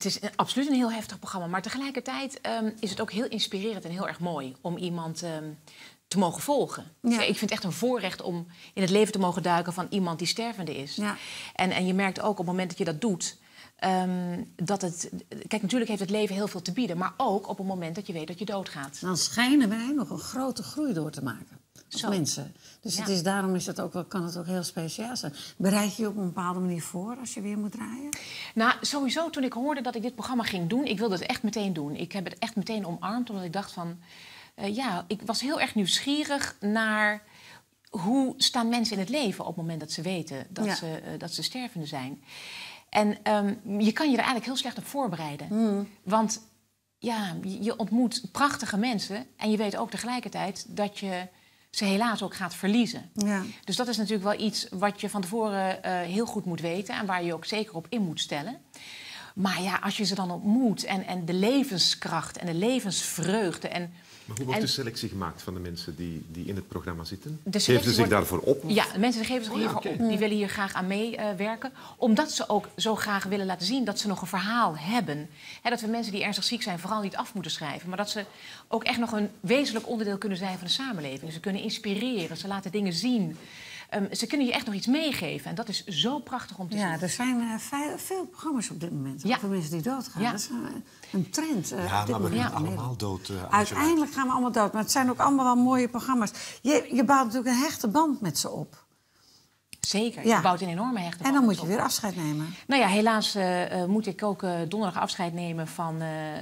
Het is absoluut een heel heftig programma. Maar tegelijkertijd is het ook heel inspirerend en heel erg mooi om iemand te mogen volgen. Ja. Ik vind het echt een voorrecht om in het leven te mogen duiken van iemand die stervende is. Ja. En je merkt ook op het moment dat je dat doet, dat het... Kijk, natuurlijk heeft het leven heel veel te bieden, maar ook op het moment dat je weet dat je doodgaat. Dan schijnen wij nog een grote groei door te maken als mensen. Dus daarom is het ook wel, kan het ook heel speciaal zijn. Bereid je je op een bepaalde manier voor als je weer moet draaien? Nou, sowieso toen ik hoorde dat ik dit programma ging doen, ik wilde het echt meteen doen. Ik heb het echt meteen omarmd, omdat ik dacht van... ik was heel erg nieuwsgierig naar hoe staan mensen in het leven op het moment dat ze weten dat ze stervende zijn. En je kan je er eigenlijk heel slecht op voorbereiden. Want ja, je ontmoet prachtige mensen en je weet ook tegelijkertijd dat je ze helaas ook gaat verliezen. Ja. Dus dat is natuurlijk wel iets wat je van tevoren heel goed moet weten en waar je ook zeker op in moet stellen. Maar ja, als je ze dan ontmoet en de levenskracht en de levensvreugde... Maar hoe wordt de selectie gemaakt van de mensen die in het programma zitten? Geven ze zich daarvoor op? Ja, de mensen geven zich hiervoor op. Die willen hier graag aan meewerken. Omdat ze ook zo graag willen laten zien dat ze nog een verhaal hebben. Dat we mensen die ernstig ziek zijn vooral niet af moeten schrijven. Maar dat ze ook echt nog een wezenlijk onderdeel kunnen zijn van de samenleving. Ze kunnen inspireren, ze laten dingen zien. Ze kunnen je echt nog iets meegeven. En dat is zo prachtig om te zien. Ja, er zijn veel programma's op dit moment. Over mensen die doodgaan. Ja. Dat is een trend. Ja, maar we gaan allemaal dood. Uiteindelijk gaan we allemaal dood. Maar het zijn ook allemaal wel mooie programma's. Je bouwt natuurlijk een hechte band met ze op. Zeker, je bouwt een enorme hechte band. En dan moet je weer afscheid nemen. Nou ja, helaas moet ik ook donderdag afscheid nemen van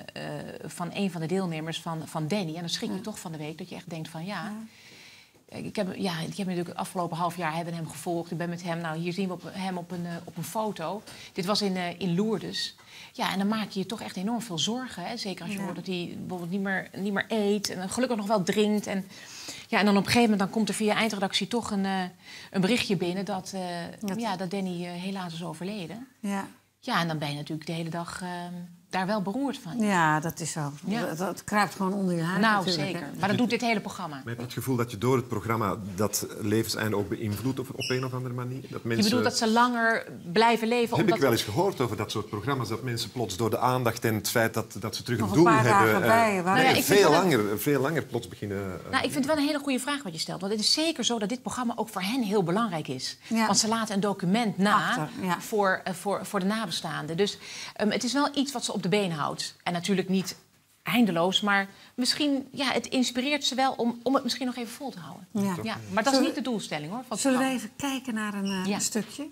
een van de deelnemers van Danny. En dan schrik je toch van de week dat je echt denkt van Ik heb natuurlijk het afgelopen half jaar hebben hem gevolgd. Ik ben met hem, nou hier zien we hem op een foto. Dit was in Lourdes. Ja, en dan maak je je toch echt enorm veel zorgen. Hè? Zeker als je hoort dat hij bijvoorbeeld niet meer eet. En gelukkig nog wel drinkt. En dan op een gegeven moment dan komt er via eindredactie toch een berichtje binnen dat Danny helaas is overleden. Ja. Ja, en dan ben je natuurlijk de hele dag daar wel beroerd van. Ja, dat is zo. Ja. Dat kruipt gewoon onder je huid. Nou, zeker. Maar dat doet dit hele programma. Maar heb je het gevoel dat je door het programma dat levenseinde ook beïnvloedt op een of andere manier? Dat mensen... Je bedoelt dat ze langer blijven leven? Heb ik wel eens gehoord over dat soort programma's. Dat mensen plots door de aandacht en het feit dat ze terug een doel hebben... veel langer plots beginnen... ik vind het wel een hele goede vraag wat je stelt. Want het is zeker zo dat dit programma ook voor hen heel belangrijk is. Ja. Want ze laten een document na voor de nabestaanden. Dus het is wel iets wat ze op de been houdt. En natuurlijk niet eindeloos, maar misschien, het inspireert ze wel om het misschien nog even vol te houden. Ja. Maar dat is niet de doelstelling, hoor. Zullen we even kijken naar een stukje?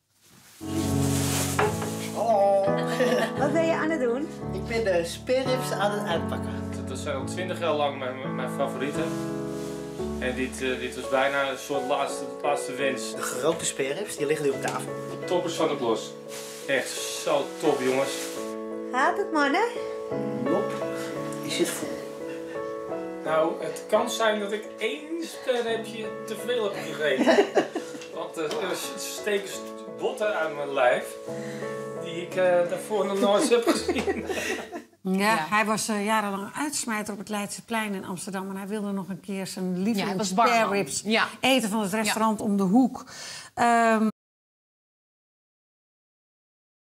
Hallo. Wat ben je aan het doen? Ik ben de spareribs aan het uitpakken. Dat zijn al 20 jaar lang mijn favorieten. En dit was bijna een soort laatste wens. De gerookte spareribs, die liggen nu op tafel. De toppers van de klos. Echt zo top, jongens. Gaat het, mannen? Nop, die zit vol. Nou, het kan zijn dat ik 1 spareribje te veel heb gegeten. Want er steken botten uit mijn lijf die ik daarvoor nog nooit heb gezien. Ja, hij was jarenlang uitsmijter op het Leidseplein in Amsterdam. En hij wilde nog een keer zijn liefde spareribs eten van het restaurant om de hoek.